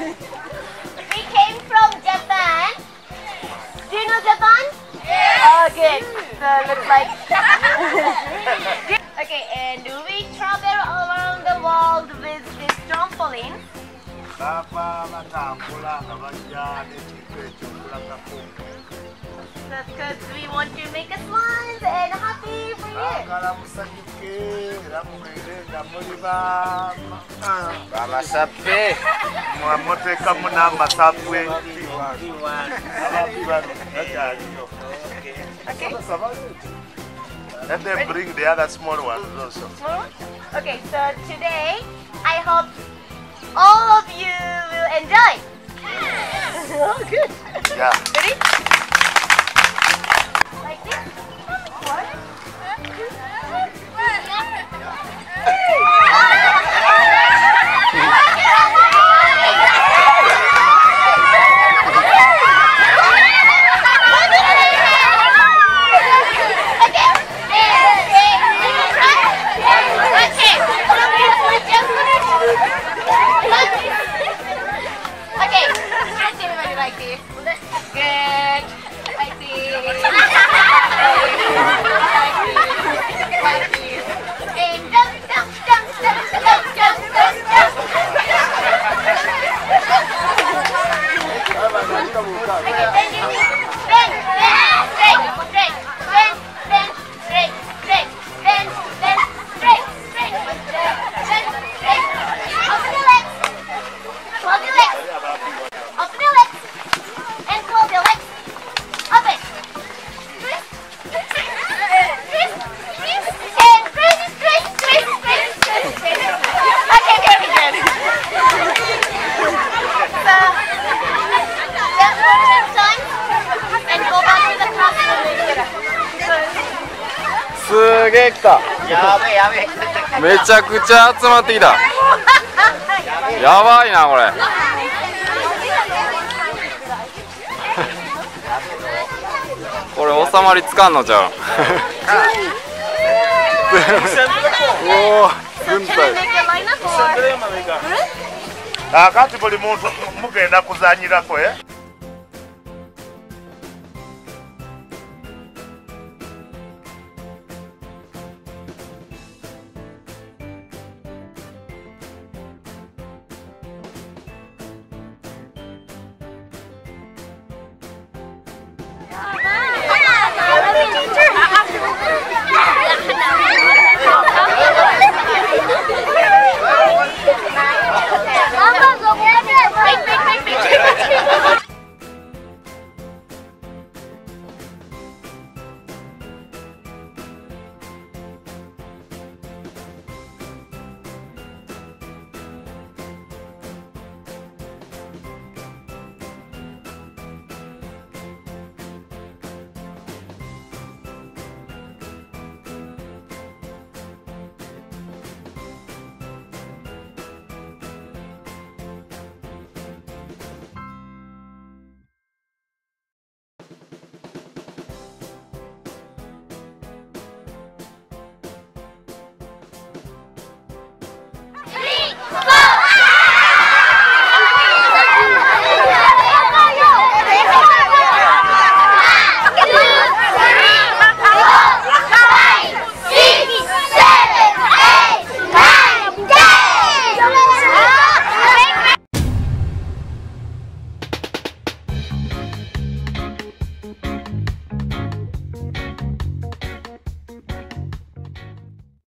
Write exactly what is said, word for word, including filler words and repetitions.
We came from Japan. Do you know Japan? Yeah. Oh, good. So looks like. Okay, and we travel around the world with this trampoline. That's because we want to make us smile and happy for you. Okay. And then bring the other small ones also. Small ones? Okay, so today I hope all of you will enjoy. Oh, good. Yeah. Ready? Like this? One, two, すげえ来た。 やべえやべえ。 めちゃくちゃ集まってきた。やばいなこれ。これ収まりつかんのちゃう。おお、軍隊。 Akati buli muntu mugenda kuzanyirako eh